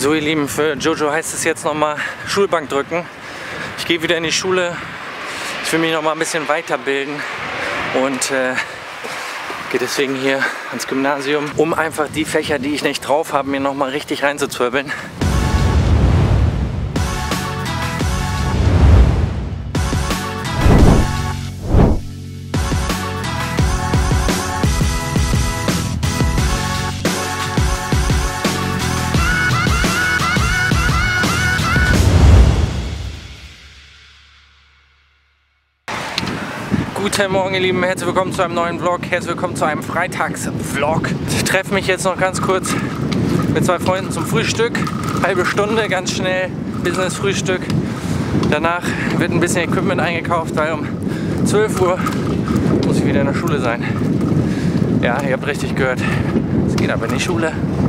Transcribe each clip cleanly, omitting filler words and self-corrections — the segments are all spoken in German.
So ihr Lieben, für Jojo heißt es jetzt nochmal Schulbank drücken. Ich gehe wieder in die Schule, ich will mich nochmal ein bisschen weiterbilden und gehe deswegen hier ans Gymnasium, um einfach die Fächer, die ich nicht drauf habe, mir nochmal richtig reinzuzwirbeln. Guten Morgen ihr Lieben, herzlich willkommen zu einem neuen Vlog, herzlich willkommen zu einem Freitags-Vlog. Ich treffe mich jetzt noch ganz kurz mit zwei Freunden zum Frühstück, halbe Stunde, ganz schnell, Business-Frühstück. Danach wird ein bisschen Equipment eingekauft, weil um 12 Uhr muss ich wieder in der Schule sein. Ja, ihr habt richtig gehört, es geht aber in die Schule.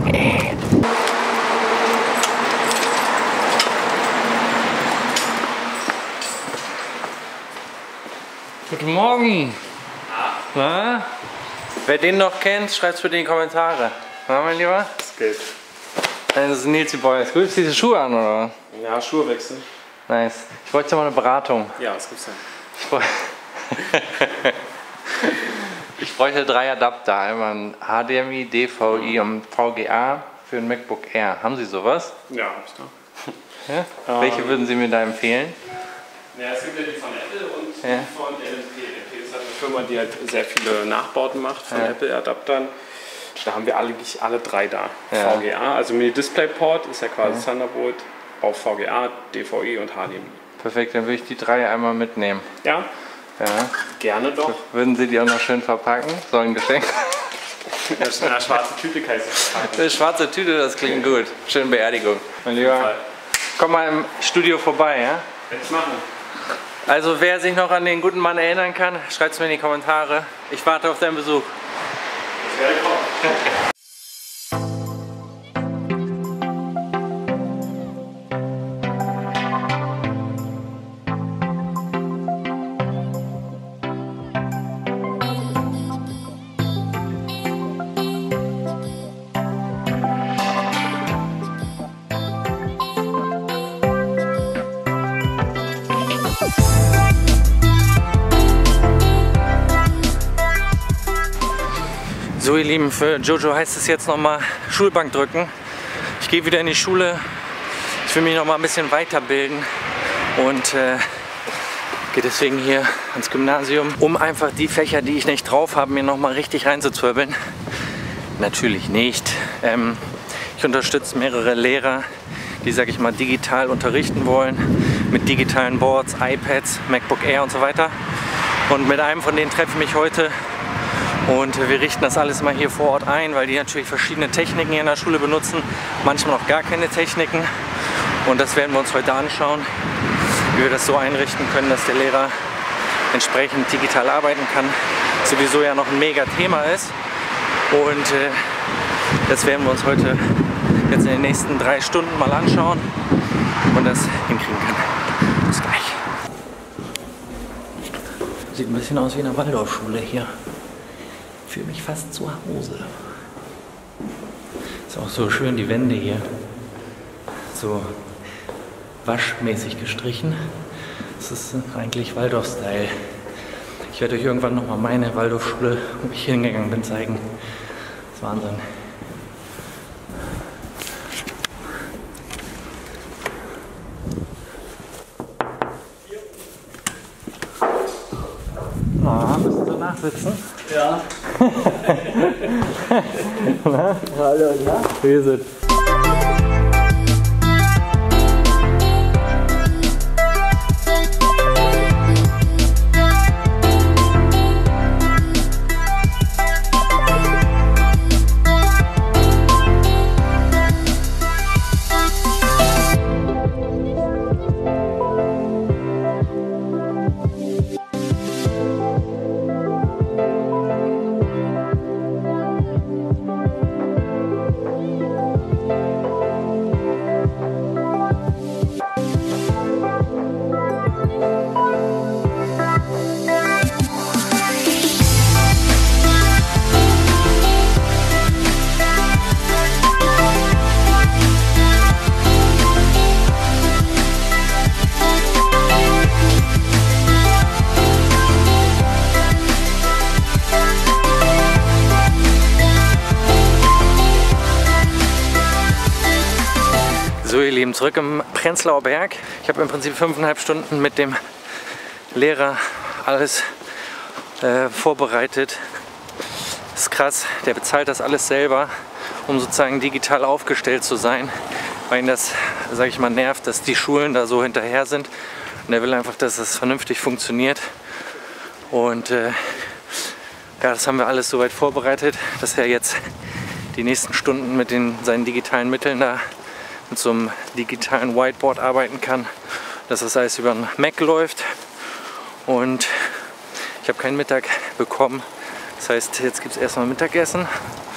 Guten Morgen! Na? Wer den noch kennt, schreibt es bitte in die Kommentare. Na, mein Lieber? Das geht. Das ist Nils die Boys. Gut, ziehst du Schuhe an, oder? Ja, Schuhe wechseln. Nice. Ich bräuchte mal eine Beratung. Ja, was gibt's denn? Ich bräuchte 3 Adapter. Einmal ein HDMI, DVI und VGA für ein MacBook Air. Haben Sie sowas? Ja, hab ich da. Ja? Welche würden Sie mir da empfehlen? Ja, es gibt ja die von Apple und Ja. die von LMP. LMP ist halt eine Firma, die halt sehr viele Nachbauten macht von Apple-Adaptern. Da haben wir eigentlich alle 3 da. Ja. VGA, also Mini-Display-Port ist ja quasi Thunderbolt auf VGA, DVI und HDMI. Perfekt, dann würde ich die 3 einmal mitnehmen. Ja, Ja. gerne doch. Würden Sie die auch noch schön verpacken? So ein Geschenk. In einer schwarzen Tüte kann ich es verpacken. Eine schwarze Tüte, das klingt gut. Schöne Beerdigung. Mein Lieber, komm mal im Studio vorbei, ja? Will ich machen. Also wer sich noch an den guten Mann erinnern kann, schreibt es mir in die Kommentare. Ich warte auf deinen Besuch. Ich werde kommen. So ihr Lieben, für Jojo heißt es jetzt nochmal Schulbank drücken. Ich gehe wieder in die Schule, ich will mich nochmal ein bisschen weiterbilden und gehe deswegen hier ans Gymnasium, um einfach die Fächer, die ich nicht drauf habe, mir nochmal richtig reinzuzwirbeln. Natürlich nicht. Ich unterstütze mehrere Lehrer, die, sag ich mal, digital unterrichten wollen, mit digitalen Boards, iPads, MacBook Air und so weiter. Und mit einem von denen treffe ich mich heute. Und wir richten das alles mal hier vor Ort ein, weil die natürlich verschiedene Techniken hier in der Schule benutzen, manchmal noch gar keine Techniken. Und das werden wir uns heute anschauen, wie wir das so einrichten können, dass der Lehrer entsprechend digital arbeiten kann. Sowieso ja noch ein mega Thema ist. Und das werden wir uns heute jetzt in den nächsten 3 Stunden mal anschauen und das hinkriegen können. Bis gleich. Sieht ein bisschen aus wie eine Waldorfschule hier. Ich fühle mich fast zu Hause. Ist auch so schön die Wände hier. So waschmäßig gestrichen. Das ist eigentlich Waldorf-Style. Ich werde euch irgendwann nochmal meine Waldorfschule, wo ich hingegangen bin, zeigen. Das ist Wahnsinn. Na, müssen Sie nachsitzen? Ja. Na? Hallo, ja. Wie ist es? So ihr Lieben, zurück im Prenzlauer Berg. Ich habe im Prinzip 5,5 Stunden mit dem Lehrer alles vorbereitet. Das ist krass, der bezahlt das alles selber, um sozusagen digital aufgestellt zu sein, weil ihn das, sage ich mal, nervt, dass die Schulen da so hinterher sind. Und er will einfach, dass es vernünftig funktioniert. Und ja, das haben wir alles soweit vorbereitet, dass er jetzt die nächsten Stunden mit seinen digitalen Mitteln da mit so einem digitalen Whiteboard arbeiten kann, dass das alles über einen Mac läuft. Und ich habe keinen Mittag bekommen. Das heißt, jetzt gibt es erstmal Mittagessen.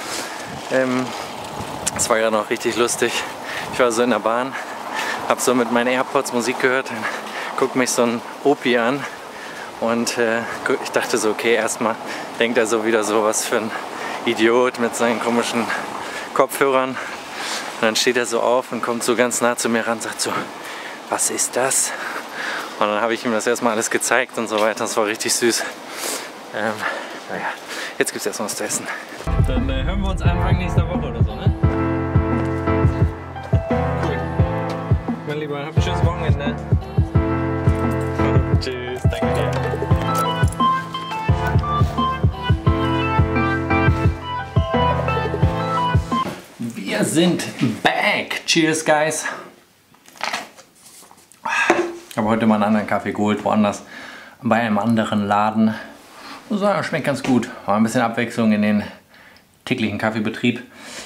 Das war ja noch richtig lustig. Ich war so in der Bahn, habe so mit meinen AirPods Musik gehört, dann guckt mich so ein Opi an und ich dachte so, okay, erstmal denkt er so wieder so, was für ein Idiot mit seinen komischen Kopfhörern. Und dann steht er so auf und kommt so ganz nah zu mir ran und sagt so, was ist das? Und dann habe ich ihm das erstmal alles gezeigt und so weiter. Das war richtig süß. Naja, jetzt gibt es erstmal was zu essen. Dann hören wir uns Anfang nächster Woche oder so, ne? Cool. Mein Lieber, habt ein schönes Wochenende. Tschüss, danke dir. Wir sind back. Cheers, guys. Ich habe heute mal einen anderen Kaffee geholt, woanders, bei einem anderen Laden. Muss sagen, schmeckt ganz gut. War ein bisschen Abwechslung in den täglichen Kaffeebetrieb.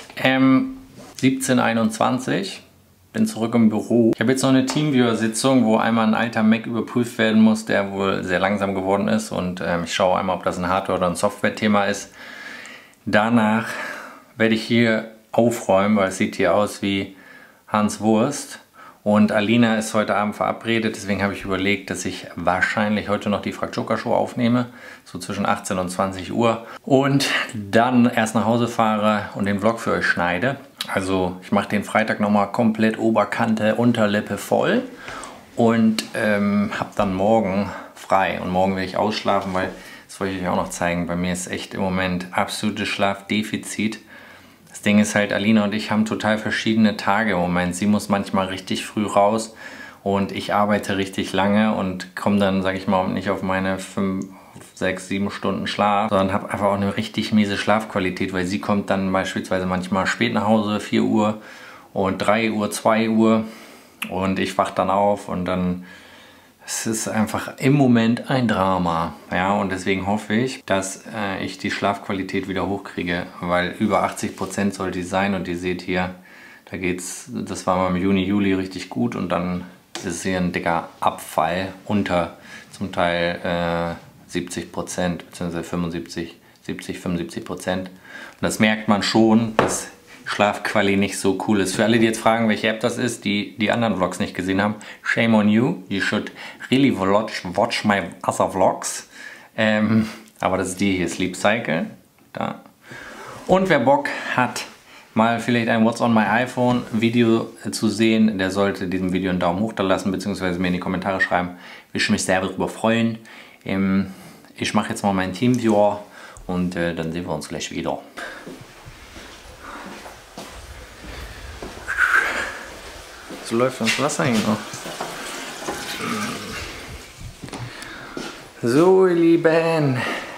17:21 Uhr. Bin zurück im Büro. Ich habe jetzt noch eine Teamviewer-Sitzung, wo einmal ein alter Mac überprüft werden muss, der wohl sehr langsam geworden ist. Und ich schaue einmal, ob das ein Hardware- oder ein Software-Thema ist. Danach werde ich hier aufräumen, weil es sieht hier aus wie Hans Wurst. Und Alina ist heute Abend verabredet, deswegen habe ich überlegt, dass ich wahrscheinlich heute noch die Frag Joker Show aufnehme, so zwischen 18 und 20 Uhr. Und dann erst nach Hause fahre und den Vlog für euch schneide. Also ich mache den Freitag nochmal komplett Oberkante, Unterlippe voll und habe dann morgen frei. Und morgen werde ich ausschlafen, weil, das wollte ich euch auch noch zeigen, bei mir ist echt im Moment absolutes Schlafdefizit. Das Ding ist halt, Alina und ich haben total verschiedene Tage im Moment. Sie muss manchmal richtig früh raus und ich arbeite richtig lange und komme dann, sage ich mal, nicht auf meine 5, 6, 7 Stunden Schlaf, sondern habe einfach auch eine richtig miese Schlafqualität, weil sie kommt dann beispielsweise manchmal spät nach Hause, 4 Uhr und 3 Uhr, 2 Uhr und ich wach dann auf und dann... Es ist einfach im Moment ein Drama, ja, und deswegen hoffe ich, dass ich die Schlafqualität wieder hochkriege, weil über 80% soll die sein und ihr seht hier, da geht's, das war mal im Juni, Juli richtig gut und dann ist hier ein dicker Abfall unter zum Teil 70% bzw. 75, 70, 75%. Und das merkt man schon, dass Schlafquali nicht so cool ist. Für alle, die jetzt fragen, welche App das ist, die anderen Vlogs nicht gesehen haben, shame on you. You should really watch my other Vlogs. Aber das ist die hier, Sleep Cycle. Da. Und wer Bock hat, mal vielleicht ein What's on my iPhone Video zu sehen, der sollte diesem Video einen Daumen hoch da lassen, beziehungsweise mir in die Kommentare schreiben. Ich würde mich sehr darüber freuen. Ich mache jetzt mal meinen Teamviewer und dann sehen wir uns gleich wieder. So läuft das Wasser eigentlich noch. So, ihr Lieben.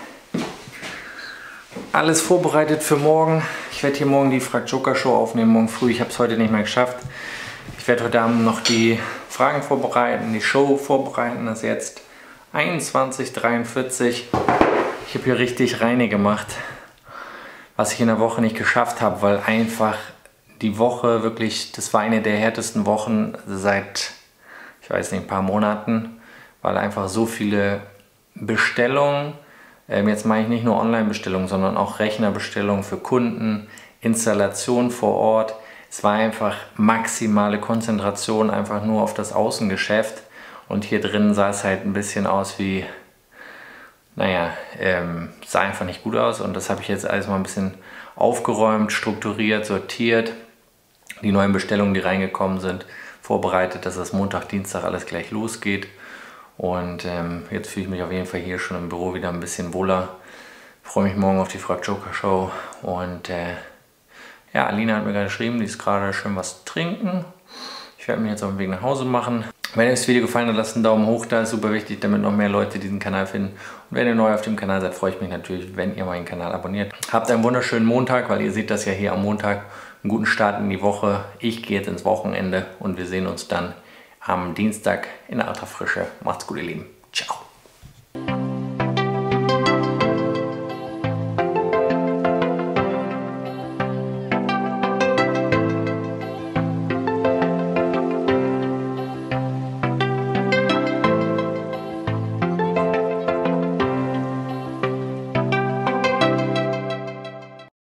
Alles vorbereitet für morgen. Ich werde hier morgen die Frag Joker Show aufnehmen, morgen früh. Ich habe es heute nicht mehr geschafft. Ich werde heute Abend noch die Fragen vorbereiten, die Show vorbereiten. Das ist jetzt 21:43 Uhr. Ich habe hier richtig reine gemacht, was ich in der Woche nicht geschafft habe, weil einfach die Woche wirklich, das war eine der härtesten Wochen seit, ich weiß nicht, ein paar Monaten, weil einfach so viele Bestellungen, jetzt meine ich nicht nur Online-Bestellungen, sondern auch Rechnerbestellungen für Kunden, Installation vor Ort. Es war einfach maximale Konzentration einfach nur auf das Außengeschäft und hier drin sah es halt ein bisschen aus wie, naja, sah einfach nicht gut aus und das habe ich jetzt alles mal ein bisschen aufgeräumt, strukturiert, sortiert. Die neuen Bestellungen, die reingekommen sind, vorbereitet, dass das Montag, Dienstag alles gleich losgeht. Und jetzt fühle ich mich auf jeden Fall hier schon im Büro wieder ein bisschen wohler. Freue mich morgen auf die Frag Joker Show. Und ja, Alina hat mir gerade geschrieben, die ist gerade schön was trinken. Ich werde mich jetzt auf den Weg nach Hause machen. Wenn euch das Video gefallen hat, lasst einen Daumen hoch da, ist super wichtig, damit noch mehr Leute diesen Kanal finden. Und wenn ihr neu auf dem Kanal seid, freue ich mich natürlich, wenn ihr meinen Kanal abonniert. Habt einen wunderschönen Montag, weil ihr seht das ja hier am Montag. Einen guten Start in die Woche. Ich gehe jetzt ins Wochenende und wir sehen uns dann am Dienstag in alter Frische. Macht's gut, ihr Lieben. Ciao.